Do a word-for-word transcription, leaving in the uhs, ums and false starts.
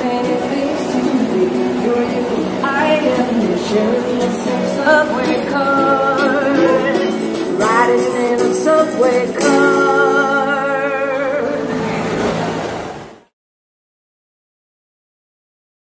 many things to be. You're you, I am you, sharing the same subway car, riding in a subway car.